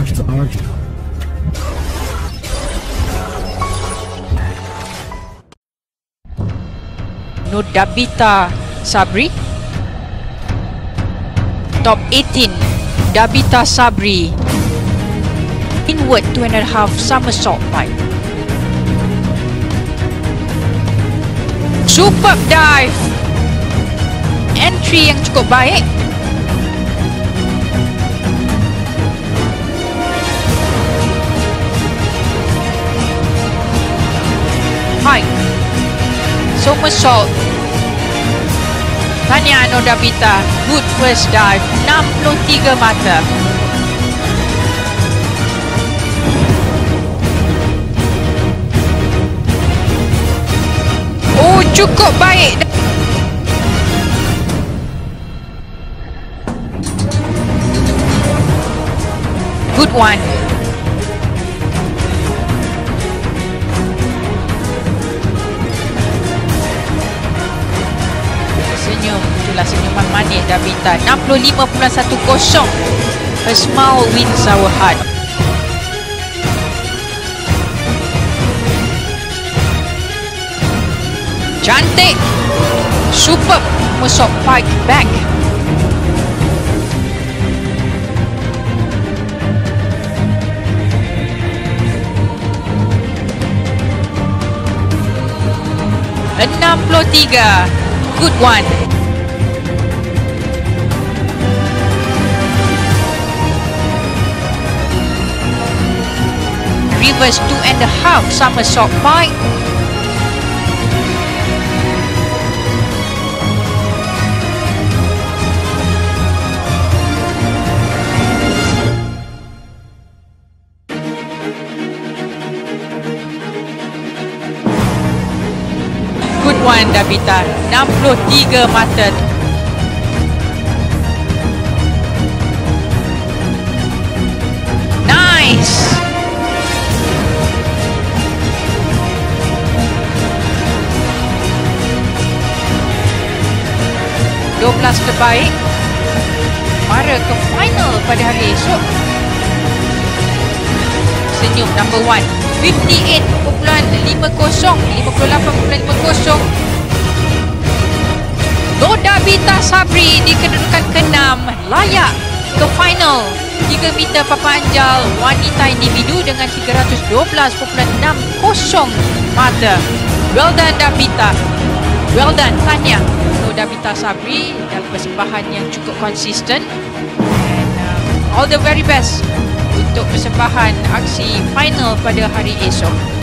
Nodabita Sabri. Top 18, Dabita Sabri. Inward 2.5 somersault pipe. Superb dive. Entry yang cukup baik. High somersault. Tahniah Nodabita, good first dive, 63 mata. Oh, cukup baik. Good one. Senyum, itulah senyuman manis Dabita. 65.10. A smile wins our heart. Cantik. Superb somersault pike back. Good one. Reverse 2.5 somersault pike. Good one Dabita, 63 mata. Nice. Belas terbaik. Mara ke final pada hari esok. Senyum number 1, 58.50, 58.50. Nodabita Sabri di kedudukan ke-6 layak ke final 3 meter papan anjal wanita individu dengan 312.60 mata. Well done Dabita. Well done, tahniah Nodabita Sabri dalam persembahan yang cukup konsisten. And all the very best untuk persembahan aksi final pada hari esok.